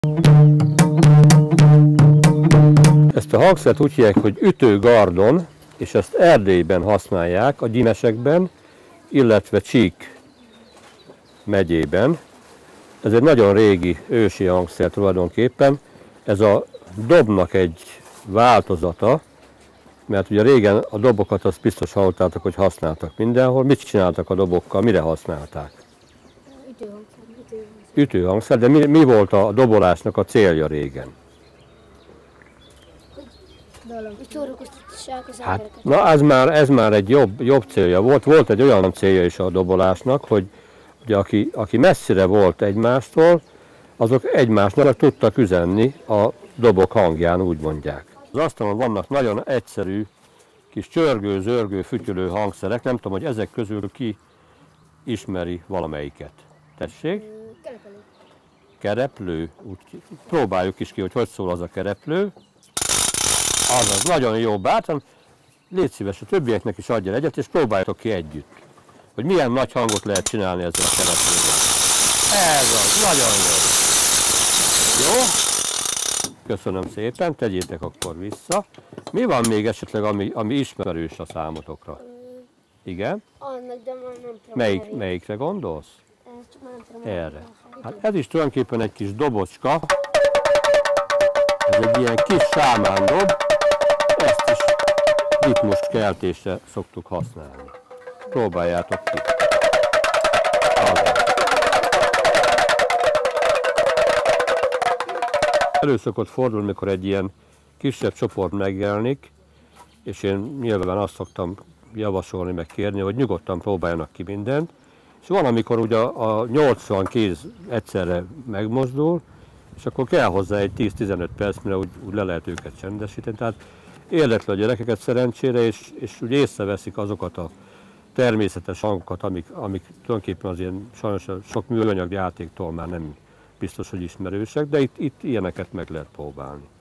Ezt a hangszert úgy hívják, hogy ütőgardon, és ezt Erdélyben használják, a Gyimesekben, illetve Csík megyében. Ez egy nagyon régi, ősi hangszer tulajdonképpen. Ez a dobnak egy változata, mert ugye régen a dobokat azt biztos hallottátok, hogy használtak mindenhol. Mit csináltak a dobokkal, mire használták? Ütőhangszer, de mi volt a dobolásnak a célja régen? Hát, na ez már egy jobb célja volt. Volt egy olyan célja is a dobolásnak, hogy ugye aki messzire volt egymástól, azok egymásnak tudtak üzenni a dobok hangján, úgy mondják. Az asztalon vannak nagyon egyszerű, kis csörgő, zörgő, fütyülő hangszerek. Nem tudom, hogy ezek közül ki ismeri valamelyiket. Tessék? Kereplő. Kereplő. Próbáljuk is ki, hogy szól az a kereplő. Azaz, nagyon jó, bátran. Légy szíves, a többieknek is adja egyet, és próbáljátok ki együtt, hogy milyen nagy hangot lehet csinálni ezzel a kereplővel. Ez az, nagyon jó. Jó? Köszönöm szépen, tegyétek akkor vissza. Mi van még esetleg, ami ismerős a számotokra? Igen? Annak, de már nem tudom. Melyikre gondolsz? Nem Erre. Hát ez is tulajdonképpen egy kis dobocska. Ez egy ilyen kis sámándob. Ezt is ritmus keltésre szoktuk használni. Próbáljátok ki. Elő szokott fordulni, amikor egy ilyen kisebb csoport megjelenik, és én nyilván azt szoktam javasolni, meg kérni, hogy nyugodtan próbáljanak ki mindent. És van, amikor ugye a 80 kéz egyszerre megmozdul, és akkor kell hozzá egy 10-15 perc, mire úgy le lehet őket csendesíteni. Tehát érdekli a gyerekeket szerencsére, és úgy észreveszik azokat a természetes hangokat, amik tulajdonképpen az ilyen sajnos sok műanyag játéktól már nem biztos, hogy ismerősek, de itt ilyeneket meg lehet próbálni.